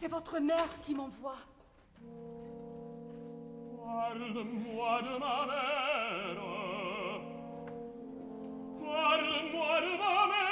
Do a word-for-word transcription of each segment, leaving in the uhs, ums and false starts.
C'est votre mère qui m'envoie. Parle-moi de ma mère. Parle-moi de ma mère.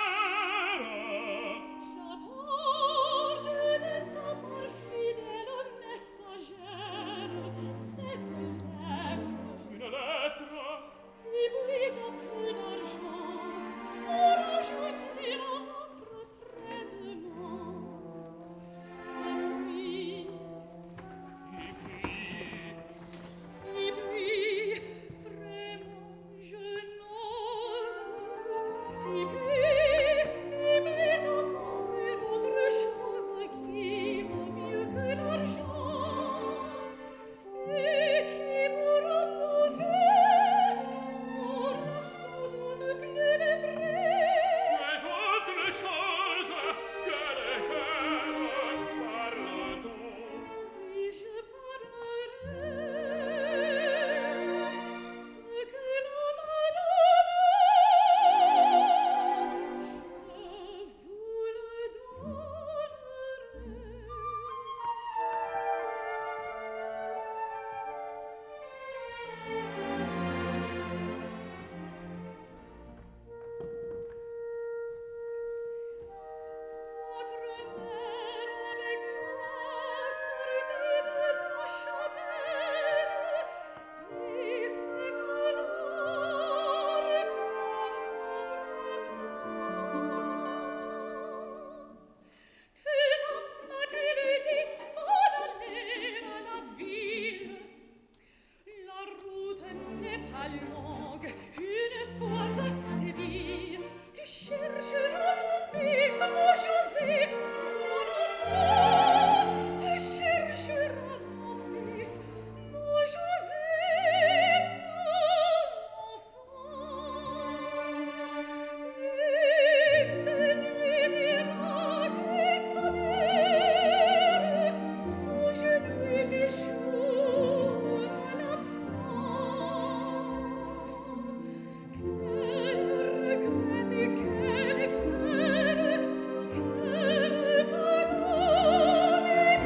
J'apporte de sa part fidèle messagère cette lettre. Une lettre. Et puis un peu d'argent pour ajouter à votre traitement. Et puis, Et puis, et puis, vraiment, je n'ose. Et puis, et puis encore une autre chose qui vaut mieux que l'argent et qui pour un beau fils aura sans doute plus de prix. c'est autre chose que l'éternel. Parle donc. Oui, je parlerai ce que l'on m'a donné. Je vous le donnerai. Votre mère avec moi sortit de la chapelle et c'est alors qu'en passant que dans matin dit on allait à la ville. La route n'est pas longue, une fois à Séville, tu chercheras mon fils, mon José, mon enfant, tu chercheras mon fils, mon José, mon enfant. Et tu lui diras que sa mère, son genou tes jours à l'absent. Qu'elle regrette et qu'elle espère, qu'elle pardonne et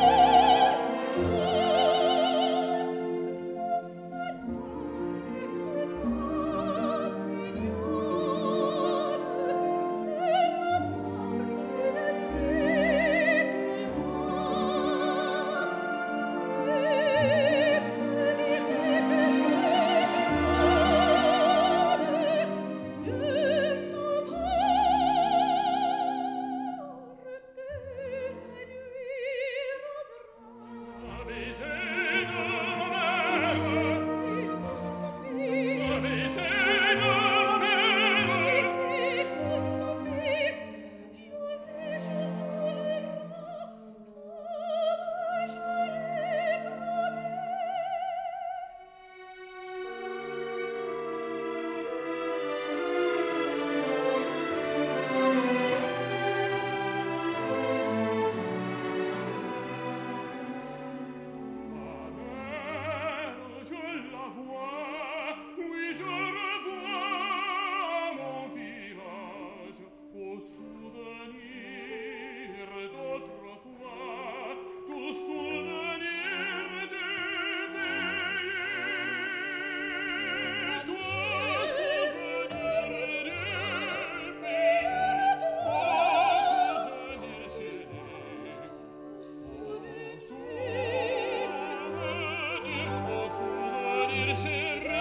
pardonne. Dans sa tête et ses bras mignonnes, et ma porte la nuit et se disait que je t'aime de ma porte la nuit rendra. Baiser de ma mère. Baiser pour son fils, Baiser de ma mère. baiser pour son fils, José, je vous le rends comme je l'ai promis. Ma mère, je la vois, oui, je revois mon village au souvenir d'autrefois, tout souvenir du pays. Tout souvenir du pays, tout souvenir chéri. Souvenir, Souvenir, chéri.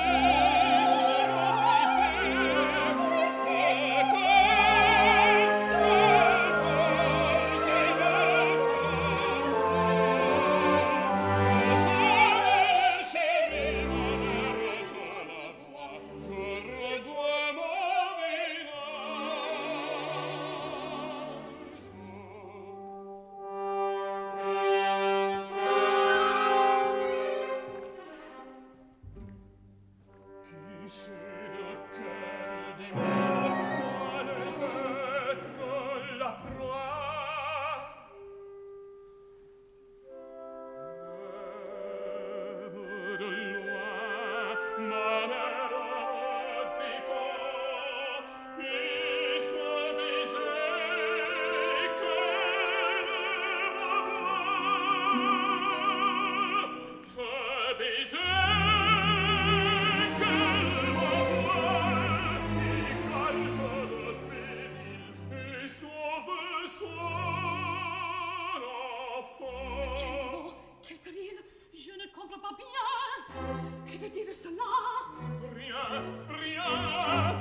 comprends pas bien. Que veut dire cela? Rien, rien.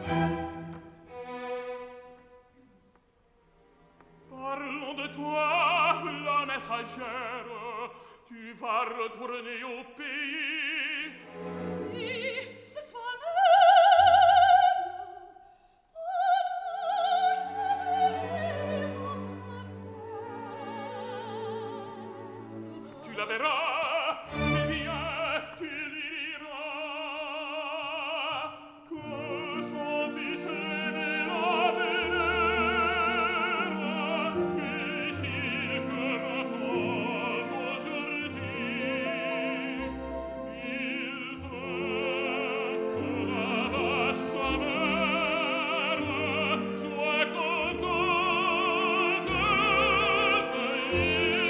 Parlons de toi, la messagère. Tu vas retourner au pays. Oui, ce soir-là. Tu la verras, eh bien, tu lui diras que son fils aimait la Vénère, et s'il te raconte aujourd'hui, il veut que là-bas sa mère soit contente d'accueillir.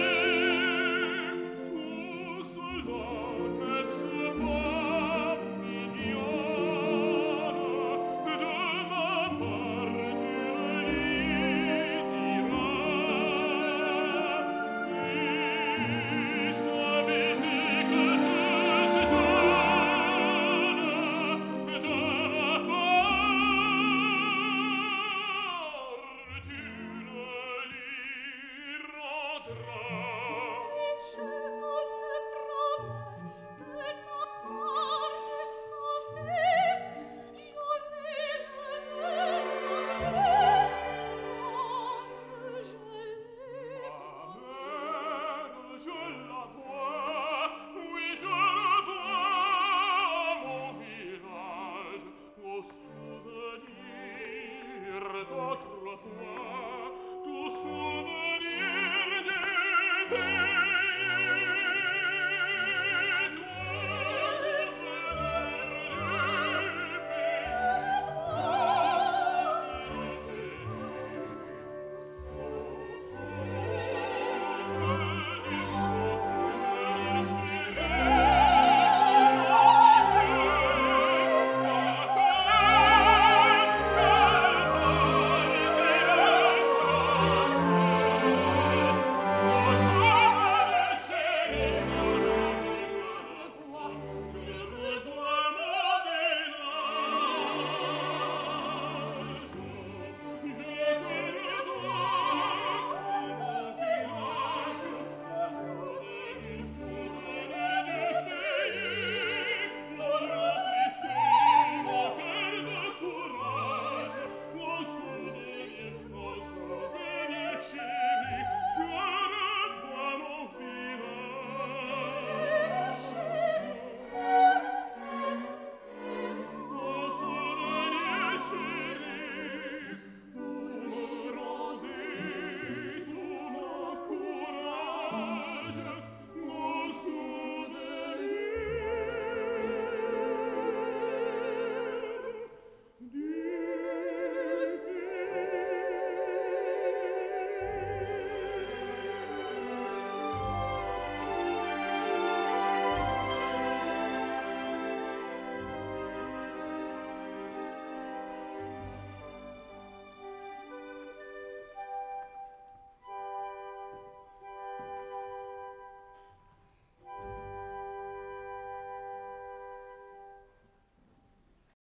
Tout cela n'est-ce pas mignonne? De ma part tu le lui diras. Et ce baiser que je te donne, de ma part tu le lui rendras. Je vous le promets, de la part de son fils, José, je le rendrai, comme je l'ai Mère, je la vois, oui, je le vois, mon village, au souvenir d'autrefois, tout souvenir des